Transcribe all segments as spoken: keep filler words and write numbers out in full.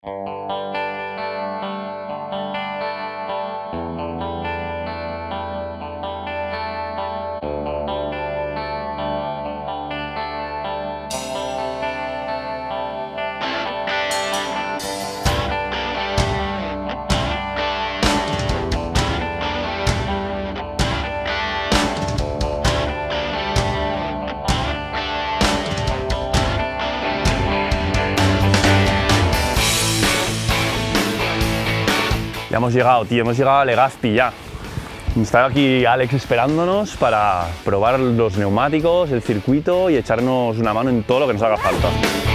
Ya hemos llegado, tío, hemos llegado a Legazpi ya. Está aquí Alex esperándonos para probar los neumáticos, el circuito y echarnos una mano en todo lo que nos haga falta.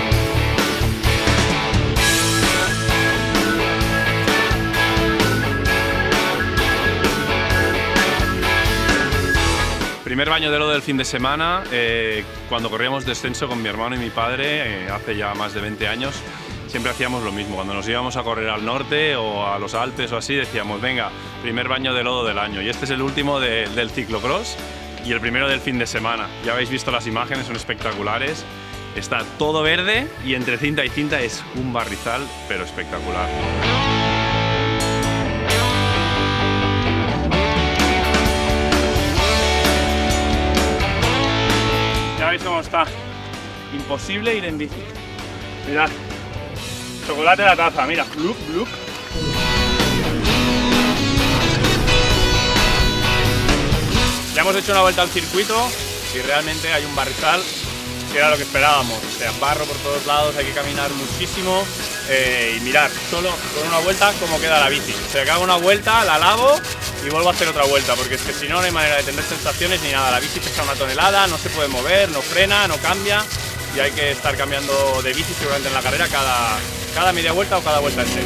Primer baño de lodo del fin de semana, eh, cuando corríamos descenso con mi hermano y mi padre, eh, hace ya más de veinte años. Siempre hacíamos lo mismo, cuando nos íbamos a correr al norte o a los Alpes o así, decíamos, venga, primer baño de lodo del año. Y este es el último de, del ciclocross y el primero del fin de semana. Ya habéis visto las imágenes, son espectaculares. Está todo verde y entre cinta y cinta es un barrizal, pero espectacular. Ya veis cómo está. Imposible ir en bici. Mirad. Chocolate en la taza, mira, blup, blup. Ya hemos hecho una vuelta al circuito y realmente hay un barrizal que era lo que esperábamos. O sea, barro por todos lados, hay que caminar muchísimo eh, y mirar solo con una vuelta cómo queda la bici. O sea, que hago una vuelta, la lavo y vuelvo a hacer otra vuelta, porque es que si no, no hay manera de tener sensaciones ni nada. La bici pesa una tonelada, no se puede mover, no frena, no cambia y hay que estar cambiando de bici seguramente en la carrera cada... cada media vuelta o cada vuelta entera.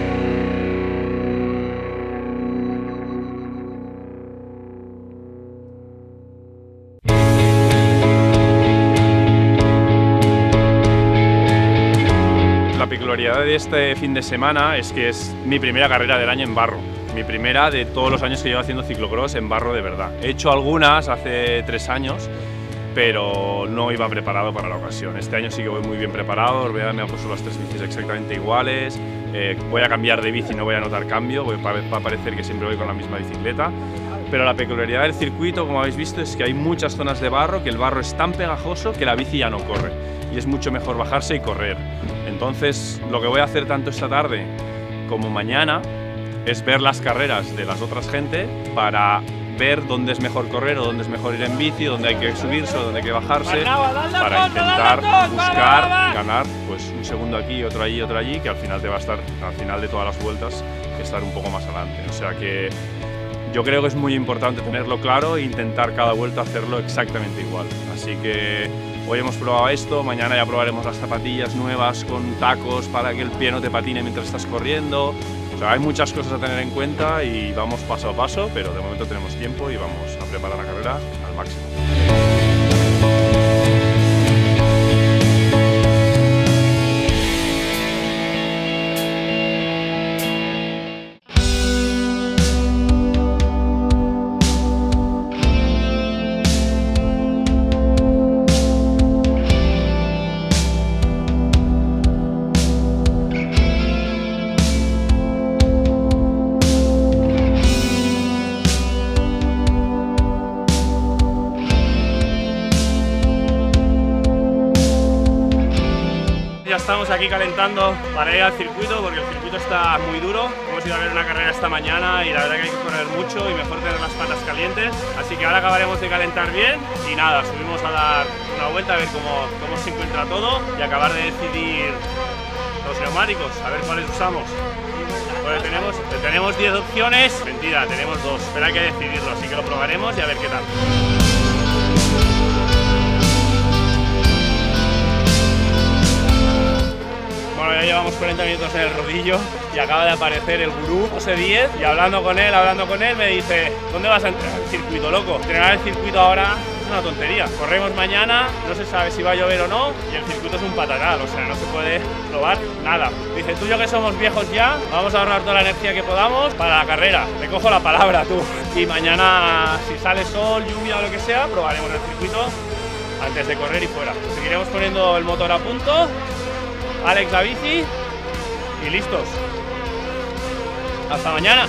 La peculiaridad de este fin de semana es que es mi primera carrera del año en barro. Mi primera de todos los años que llevo haciendo ciclocross en barro de verdad. He hecho algunas hace tres años, pero no iba preparado para la ocasión. Este año sí que voy muy bien preparado, me han puesto las tres bicis exactamente iguales, eh, voy a cambiar de bici, no voy a notar cambio, va a parecer que siempre voy con la misma bicicleta, pero la peculiaridad del circuito, como habéis visto, es que hay muchas zonas de barro, que el barro es tan pegajoso que la bici ya no corre, y es mucho mejor bajarse y correr. Entonces, lo que voy a hacer tanto esta tarde como mañana es ver las carreras de las otras gente para ver dónde es mejor correr o dónde es mejor ir en bici, dónde hay que subirse o dónde hay que bajarse, para intentar buscar ganar pues un segundo aquí, otro allí, otro allí, que al final te va a estar, al final de todas las vueltas, estar un poco más adelante. O sea que yo creo que es muy importante tenerlo claro e intentar cada vuelta hacerlo exactamente igual. Así que hoy hemos probado esto, mañana ya probaremos las zapatillas nuevas con tacos para que el pie no te patine mientras estás corriendo. O sea, hay muchas cosas a tener en cuenta y vamos paso a paso, pero de momento tenemos tiempo y vamos a preparar la carrera al máximo. Estamos aquí calentando para ir al circuito porque el circuito está muy duro. Hemos ido a ver una carrera esta mañana y la verdad que hay que correr mucho y mejor tener las patas calientes. Así que ahora acabaremos de calentar bien y nada, subimos a dar una vuelta a ver cómo, cómo se encuentra todo y acabar de decidir los neumáticos, a ver cuáles usamos. Pues tenemos tenemos diez opciones, mentira, tenemos dos, pero hay que decidirlo, así que lo probaremos y a ver qué tal. Bueno, ya llevamos cuarenta minutos en el rodillo y acaba de aparecer el gurú José diez y hablando con él, hablando con él me dice, ¿dónde vas a entrar al circuito, loco? Entrenar el circuito ahora es una tontería. Corremos mañana, no se sabe si va a llover o no y el circuito es un patatal, o sea, no se puede probar nada. Dice, tú y yo que somos viejos ya, vamos a ahorrar toda la energía que podamos para la carrera. Te cojo la palabra, tú. Y mañana, si sale sol, lluvia o lo que sea, probaremos el circuito antes de correr y fuera. Seguiremos poniendo el motor a punto, Alex la bici y listos. Hasta mañana.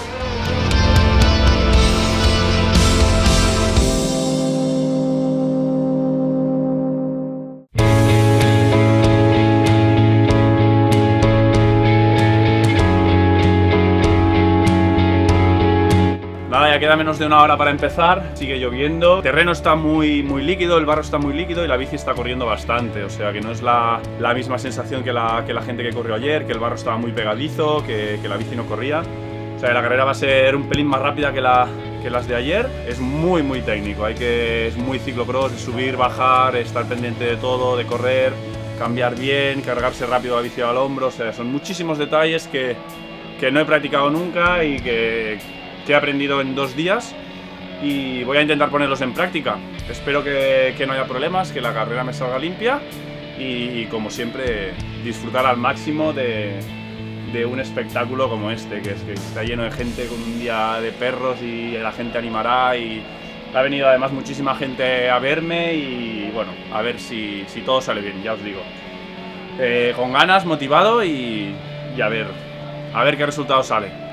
Nada, ya queda menos de una hora para empezar, sigue lloviendo, el terreno está muy, muy líquido, el barro está muy líquido y la bici está corriendo bastante, o sea que no es la, la misma sensación que la, que la gente que corrió ayer, que el barro estaba muy pegadizo, que, que la bici no corría. O sea, la carrera va a ser un pelín más rápida que, la, que las de ayer. Es muy, muy técnico. Hay que, es muy ciclocross, de subir, bajar, estar pendiente de todo, de correr, cambiar bien, cargarse rápido la bici al hombro. O sea, son muchísimos detalles que, que no he practicado nunca y que, que he aprendido en dos días. Y voy a intentar ponerlos en práctica. Espero que, que no haya problemas, que la carrera me salga limpia y, y como siempre, disfrutar al máximo de... de un espectáculo como este, que es que está lleno de gente con un día de perros y la gente animará y ha venido además muchísima gente a verme y bueno, a ver si, si todo sale bien, ya os digo. Eh, con ganas, motivado y, y a ver, a ver qué resultado sale.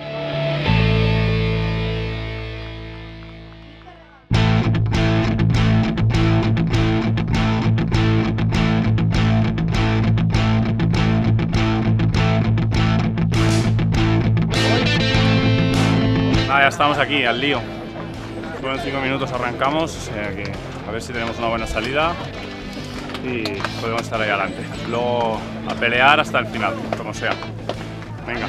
Ah, ya estamos aquí, al lío. Bueno, en cinco minutos arrancamos, o sea que a ver si tenemos una buena salida y podemos estar ahí adelante. Luego a pelear hasta el final, como sea. Venga.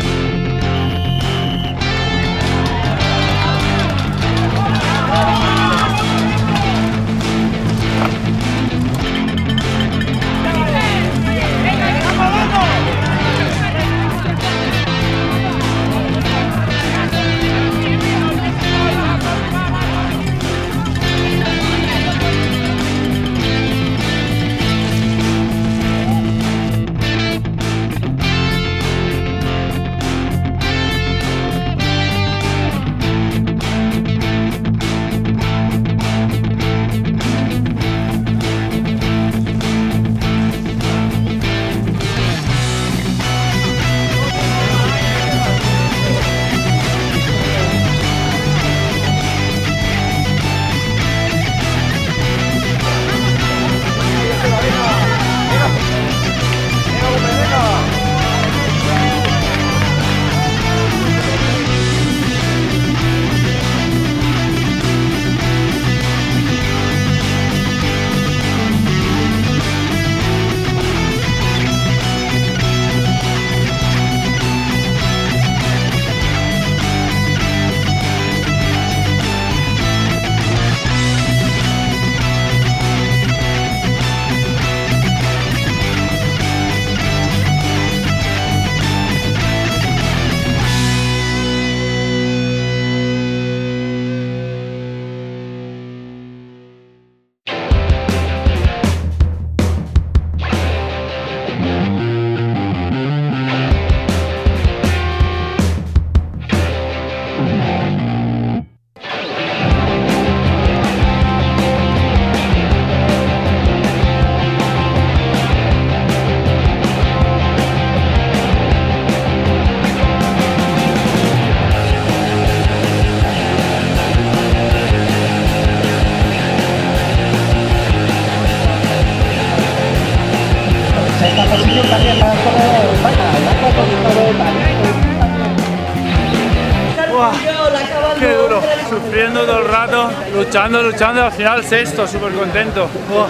Buah, qué duro, sufriendo todo el rato, luchando, luchando y al final sexto, súper contento. Buah,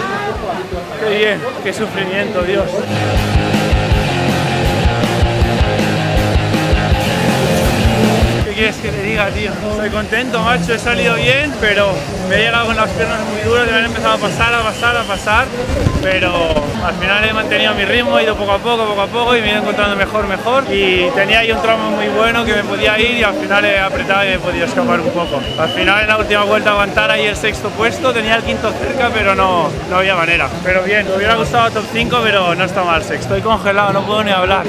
qué bien, qué sufrimiento, Dios. ¿Qué quieres que te diga, tío? Estoy contento, macho, he salido bien, pero me he llegado con las piernas muy duras, me han empezado a pasar, a pasar, a pasar, pero al final he mantenido mi ritmo, he ido poco a poco, poco a poco y me he ido encontrando mejor, mejor y tenía ahí un tramo muy bueno que me podía ir y al final he apretado y he podido escapar un poco. Al final en la última vuelta aguantar ahí el sexto puesto, tenía el quinto cerca, pero no, no había manera. Pero bien, me hubiera gustado top cinco, pero no está mal sexto. Estoy congelado, no puedo ni hablar.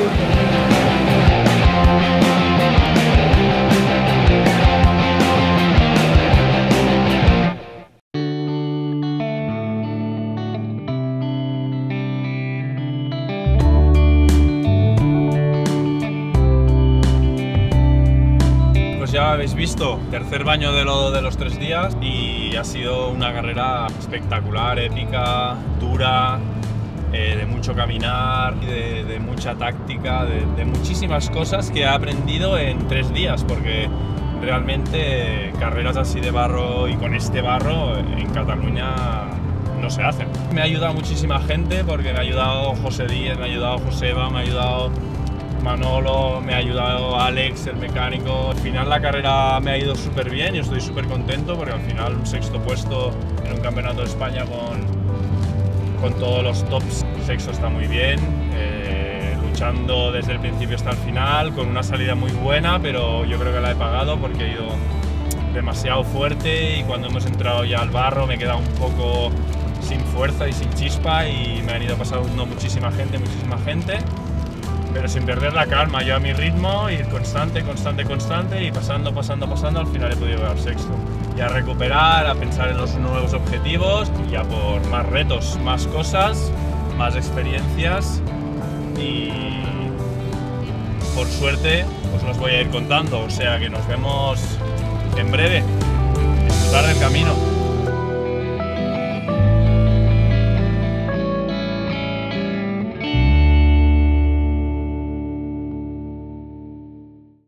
ya habéis visto, tercer baño de, lo, de los tres días y ha sido una carrera espectacular, épica, dura, eh, de mucho caminar, de, de mucha táctica, de, de muchísimas cosas que he aprendido en tres días, porque realmente eh, carreras así de barro y con este barro en Cataluña no se hacen. Me ha ayudado muchísima gente, porque me ha ayudado José Díez, me ha ayudado Joseba, me ha ayudado Manolo, me ha ayudado Alex, el mecánico. Al final la carrera me ha ido súper bien y estoy súper contento, porque al final un sexto puesto en un campeonato de España con, con todos los tops, el sexto está muy bien, eh, luchando desde el principio hasta el final, con una salida muy buena, pero yo creo que la he pagado porque he ido demasiado fuerte y cuando hemos entrado ya al barro me he quedado un poco sin fuerza y sin chispa y me han ido pasando muchísima gente, muchísima gente, pero sin perder la calma, yo a mi ritmo, ir constante, constante, constante y pasando, pasando, pasando, al final he podido llegar sexto. Y a recuperar, a pensar en los nuevos objetivos y a por más retos, más cosas, más experiencias y por suerte os los voy a ir contando, o sea que nos vemos en breve. Disfrutar del camino.